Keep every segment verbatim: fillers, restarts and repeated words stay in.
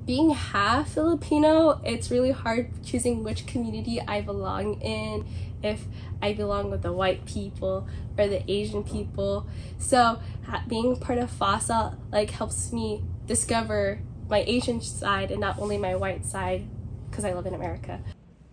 being half Filipino, it's really hard choosing which community I belong in, if I belong with the white people or the Asian people. So being part of FASA like helps me discover my Asian side and not only my white side, because I live in America.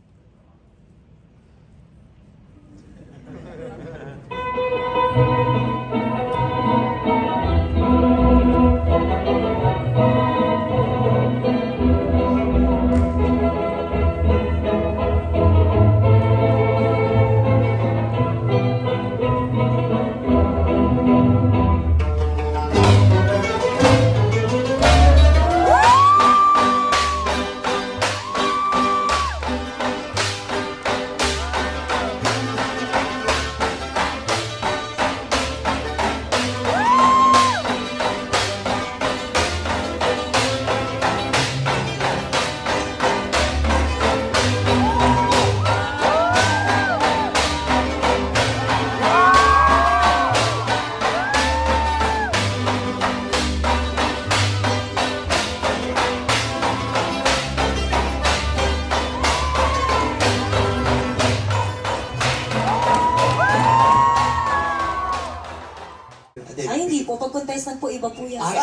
Ay, hindi po. Pag contestant po, iba po yan. Ay,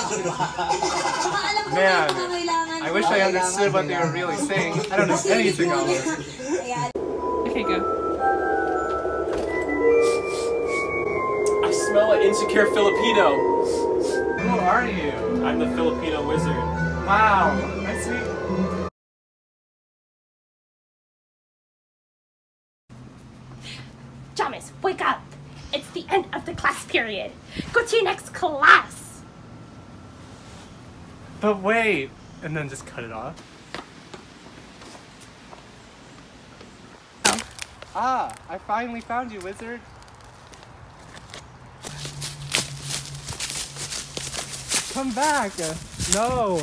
man, I wish I understood what they were really saying. I don't know anything of it. Okay, go. I smell an insecure Filipino. Who are you? I'm the Filipino wizard. Wow, I see. Thomas, wake up! It's the end of the class period. Go to your next class. But wait, and then just cut it off. Oh. Ah, I finally found you, wizard. Come back. No.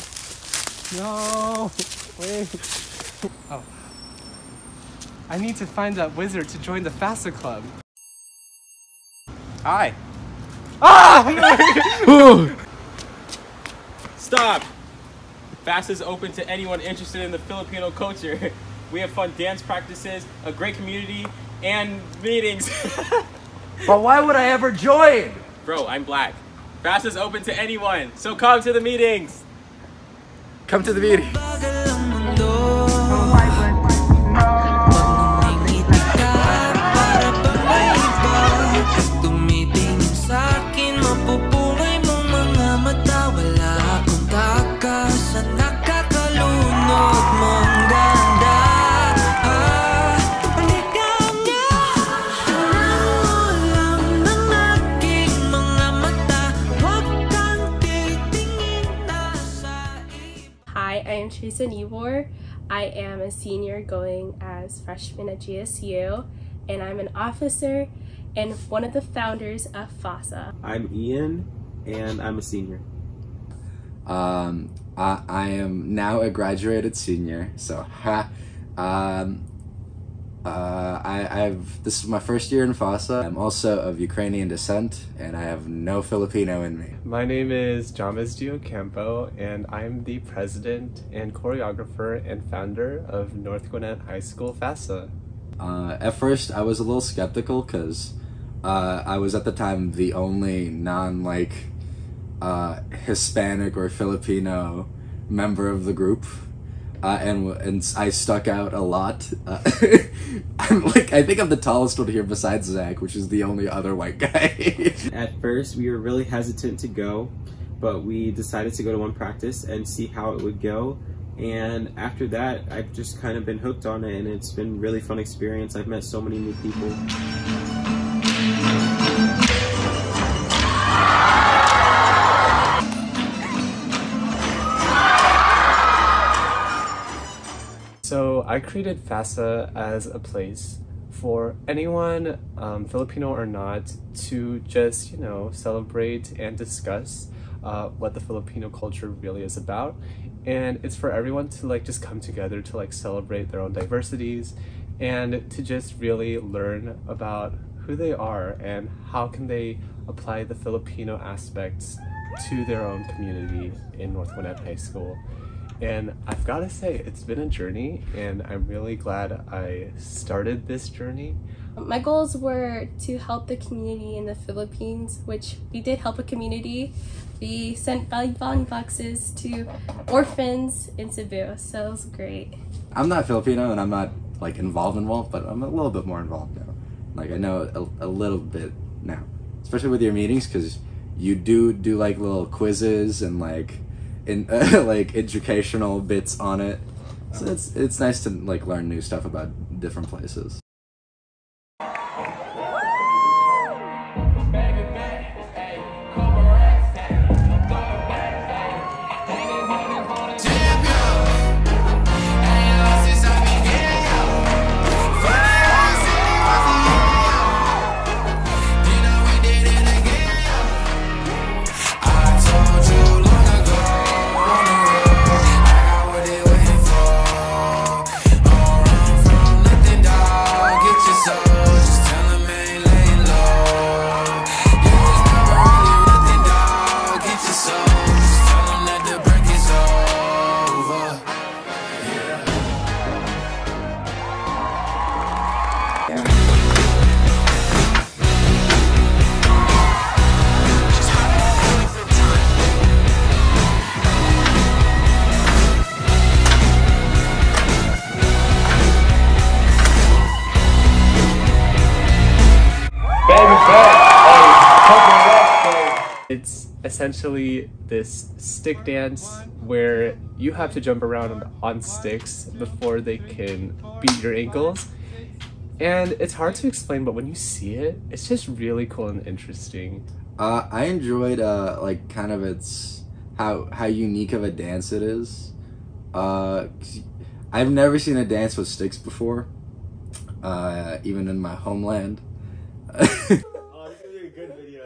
No. Wait. Oh. I need to find that wizard to join the FASA club. Hi. Ah! Stop! FASA is open to anyone interested in the Filipino culture. We have fun dance practices, a great community, and meetings. But why would I ever join? Bro, I'm black. FASA is open to anyone, so come to the meetings. Come to the meeting. Hi, I am Teresa Nibor. I am a senior going as freshman at G S U, and I'm an officer and one of the founders of FASA. I'm Ian, and I'm a senior. Um, I, I am now a graduated senior, so ha. Um, uh, I, I've this is my first year in FASA. I'm also of Ukrainian descent, and I have no Filipino in me. My name is James Diocampo, and I'm the president and choreographer and founder of North Gwinnett High School FASA. Uh, at first, I was a little skeptical because uh, I was at the time the only non like uh, Hispanic or Filipino member of the group. Uh, and and I stuck out a lot. Uh, I'm like I think I'm the tallest one here besides Zach, which is the only other white guy. At first, we were really hesitant to go, but we decided to go to one practice and see how it would go. And after that, I've just kind of been hooked on it, and it's been a really fun experience. I've met so many new people. So I created FASA as a place for anyone, um, Filipino or not, to just, you know, celebrate and discuss uh, what the Filipino culture really is about. And it's for everyone to like just come together to like celebrate their own diversities and to just really learn about who they are and how can they apply the Filipino aspects to their own community in North Gwinnett High School. And I've got to say, it's been a journey, and I'm really glad I started this journey. My goals were to help the community in the Philippines, which we did help a community. We sent value bond boxes to orphans in Cebu, so it was great. I'm not Filipino and I'm not like involved involved, but I'm a little bit more involved now. Like I know a, a little bit now, especially with your meetings, because you do do like little quizzes and like in uh, like educational bits on it. So it's it's nice to like learn new stuff about different places. It's essentially this stick dance where you have to jump around on sticks before they can beat your ankles. And it's hard to explain, but when you see it, it's just really cool and interesting. Uh, I enjoyed uh, like kind of its how how unique of a dance it is. Uh, I've never seen a dance with sticks before, uh, even in my homeland. Oh, this is gonna be a good video.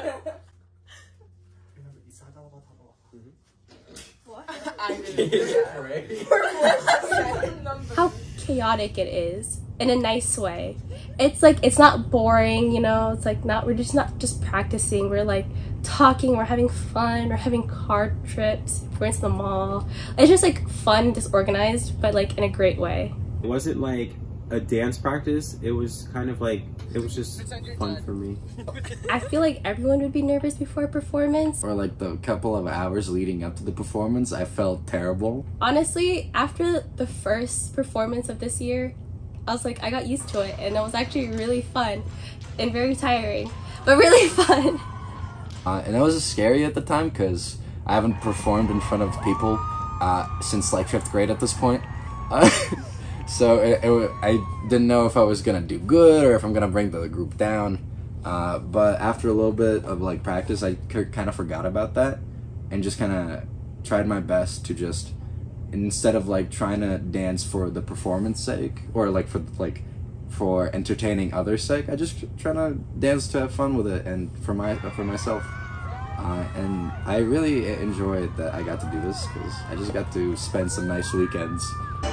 How chaotic it is in a nice way. It's like it's not boring, you know. It's like not we're just not just practicing. We're like talking. We're having fun. We're having car trips. We're into the mall. It's just like fun, disorganized, but like in a great way. It wasn't like a dance practice. It was kind of like it was just fun for me. I feel like everyone would be nervous before a performance. For like the couple of hours leading up to the performance, I felt terrible. Honestly, after the first performance of this year, I was like, I got used to it, and it was actually really fun and very tiring, but really fun. Uh, and it was scary at the time because I haven't performed in front of people uh, since like fifth grade at this point. Uh, so it, it, I didn't know if I was gonna do good or if I'm gonna bring the group down. Uh, but after a little bit of like practice, I kind of forgot about that and just kind of tried my best to just, instead of like trying to dance for the performance sake or like for like for entertaining others' sake, I just trying to dance to have fun with it and for my for myself. Uh, and I really enjoyed that I got to do this because I just got to spend some nice weekends.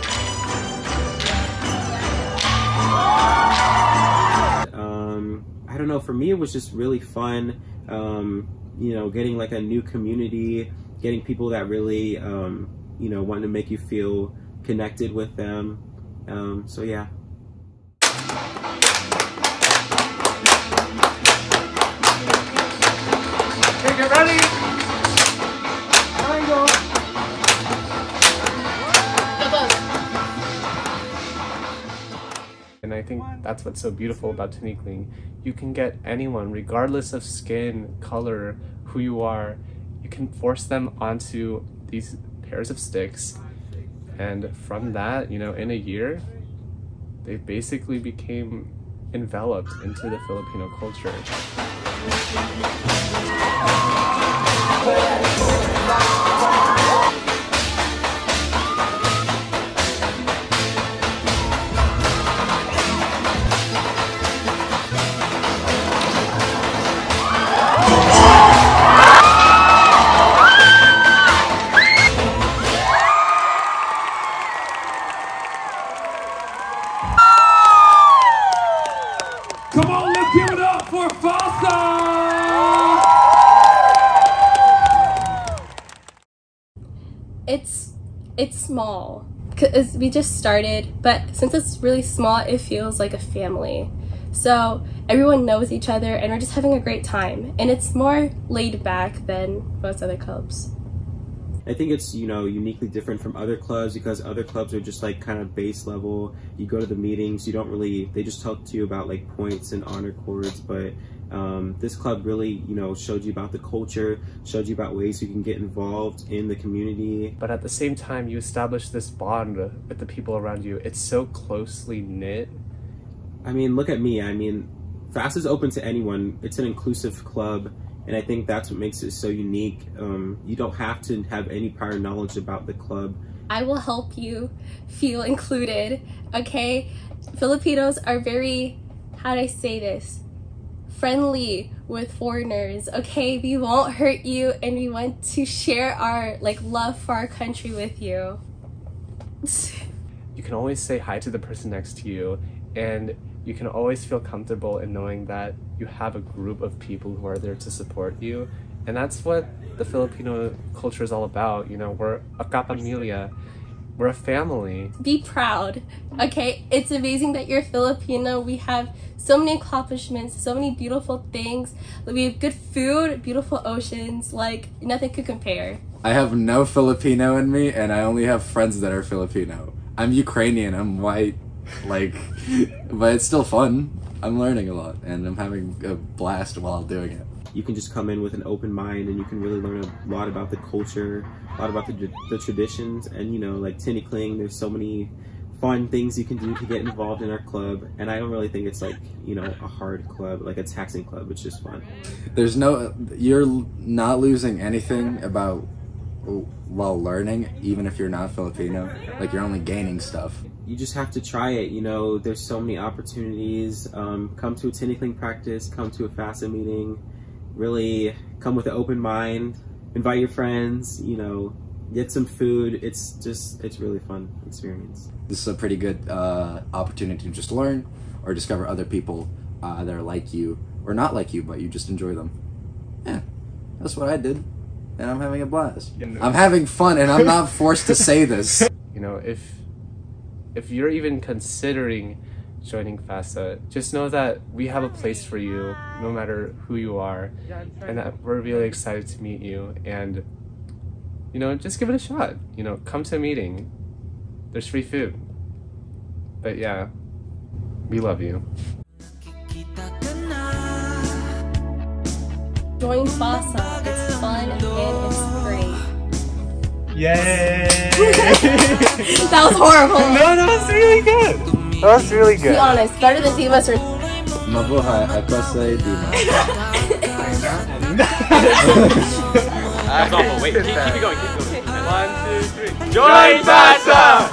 Um, I don't know, for me it was just really fun, um, you know, getting like a new community, getting people that really, um, you know, want to make you feel connected with them. Um, so yeah. Okay, get ready. Triangle. And I think that's what's so beautiful about tinikling. You can get anyone, regardless of skin, color, who you are, you can force them onto these pairs of sticks, and from that, you know, in a year, they basically became enveloped into the Filipino culture. Come on, let's give it up for FASA! it's small because we just started, but since it's really small, it feels like a family. So everyone knows each other and we're just having a great time, and it's more laid back than most other clubs. I think it's, you know, uniquely different from other clubs because other clubs are just like kind of base level. You go to the meetings, you don't really, they just talk to you about like points and honor cords, but um, this club really, you know, showed you about the culture, showed you about ways you can get involved in the community. But at the same time, you establish this bond with the people around you. It's so closely knit. I mean, look at me. I mean, FASA is open to anyone. It's an inclusive club. And I think that's what makes it so unique. Um, you don't have to have any prior knowledge about the club. I will help you feel included, okay? Filipinos are very, how do I say this? Friendly with foreigners, okay? We won't hurt you, and we want to share our like love for our country with you. You can always say hi to the person next to you, and you can always feel comfortable in knowing that you have a group of people who are there to support you. And that's what the Filipino culture is all about. You know, we're a kapamilya. We're a family. Be proud, okay? It's amazing that you're Filipino. We have so many accomplishments, so many beautiful things. We have good food, beautiful oceans, like nothing could compare. I have no Filipino in me, and I only have friends that are Filipino. I'm Ukrainian, I'm white. Like, but it's still fun. I'm learning a lot and I'm having a blast while doing it. You can just come in with an open mind and you can really learn a lot about the culture, a lot about the, the traditions, and you know, like tinikling, there's so many fun things you can do to get involved in our club. And I don't really think it's like, you know, a hard club, like a taxing club. It's just fun. There's no, you're not losing anything about while learning, even if you're not Filipino. Like, you're only gaining stuff. You just have to try it, you know, there's so many opportunities. Um, come to a tinikling practice, come to a FASA meeting, really come with an open mind, invite your friends, you know, get some food. It's just, it's really fun experience. This is a pretty good uh, opportunity to just learn or discover other people uh, that are like you, or not like you, but you just enjoy them. Yeah, that's what I did, and I'm having a blast. You know. I'm having fun, and I'm not forced to say this. You know, if if you're even considering joining FASA, just know that we have a place for you, no matter who you are, and that we're really excited to meet you. And you know, just give it a shot. You know, come to a meeting. There's free food. But yeah, we love you. Join FASA. It's fun and it's great. Yay! That was horrible. No, that was really good. That was really good. Be honest, better than Dimas or... Mabuhay, ako say Dimas. That's awful. Wait, keep, keep it going, keep it going. One, two, three. Join FASA!